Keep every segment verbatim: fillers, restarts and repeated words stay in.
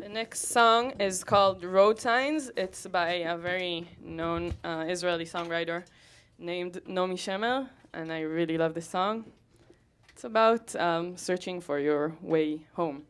The next song is called Road Signs. It's by a very known uh, Israeli songwriter named Nomi Shemer, and I really love this song. It's about um, searching for your way home.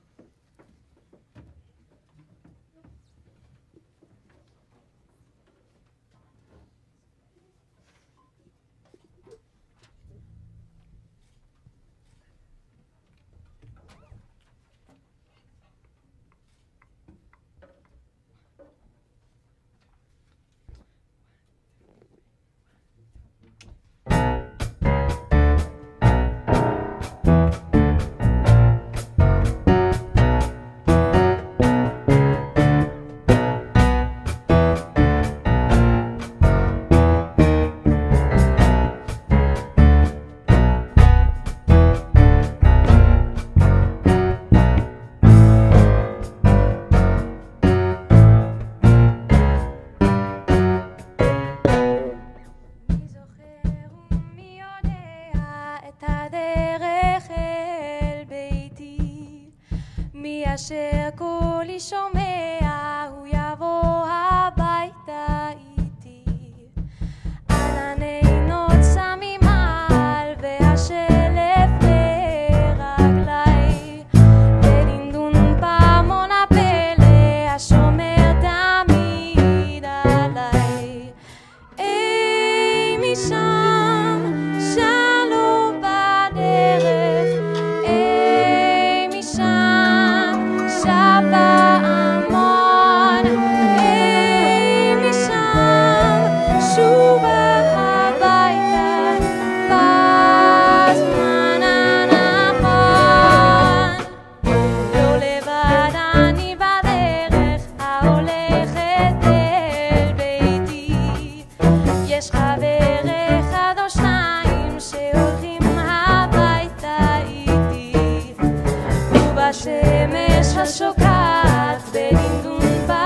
אשר קולי שומע הוא יבוא הביתה איתי ענני נוץ שמים על והשלף לרגלי ודינדון פעמון הפלא השומר תמיד עליי אי משם שלום בדרך אי משם פעמון אי משם שובה הביתה בזמן הנכון לא לבד אני בדרך ההולכת אל ביתי יש חבר אחד או שניים שהולכים הביתה איתי ובשמש השוקעת בדינדון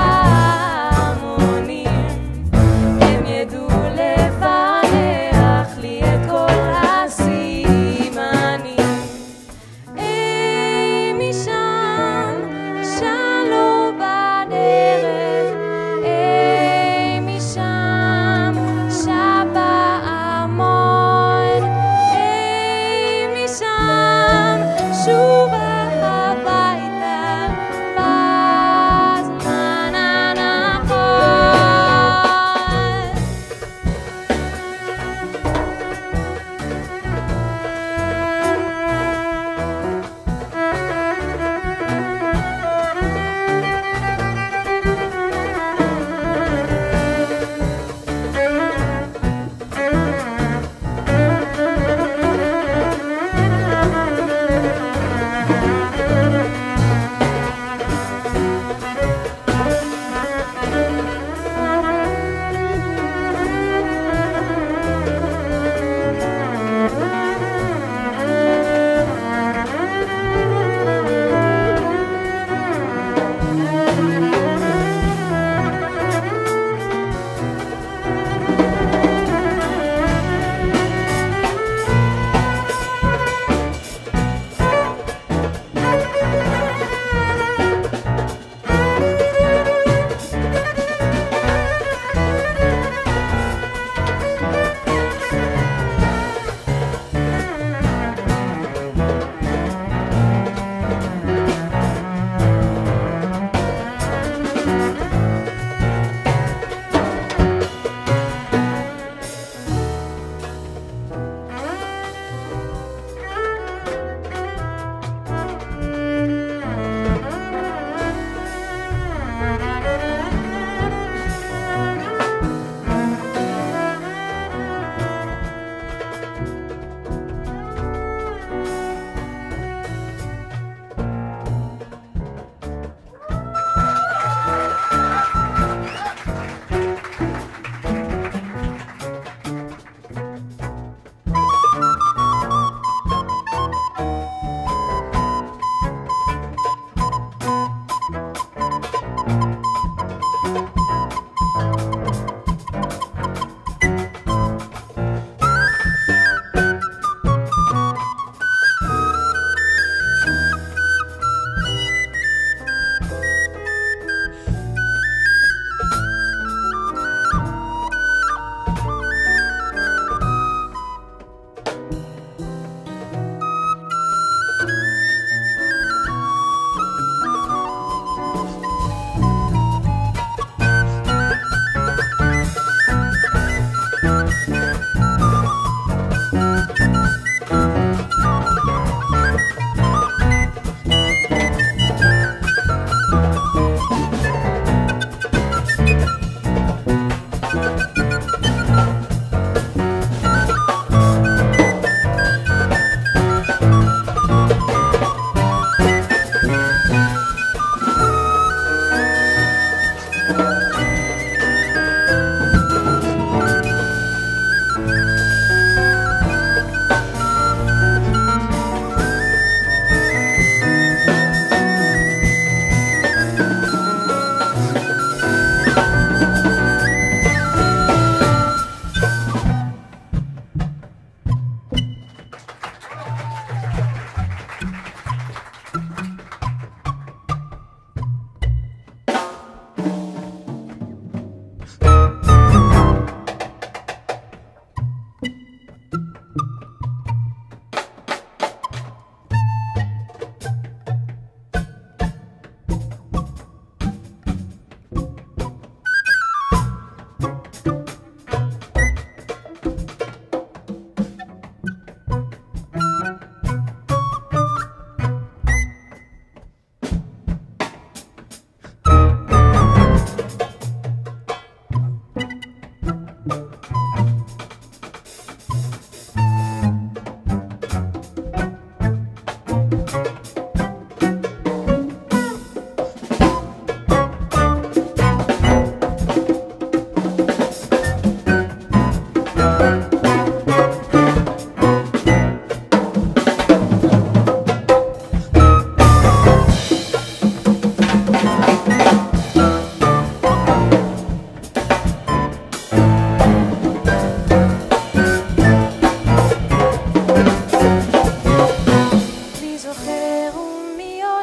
פעמונים הם ידעו לפענח לי את כל הסימנים אי משם שלום בדרך אי משם שפעמון אי משם שובה הביתה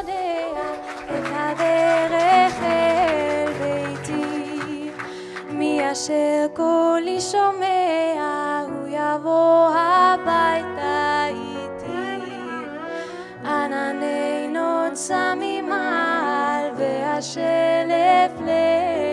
יודע את הדרך אל ביתי. מי אשר קולי שומע, הוא יבוא הביתה איתי. ענני נוצה ממעל והשלף לב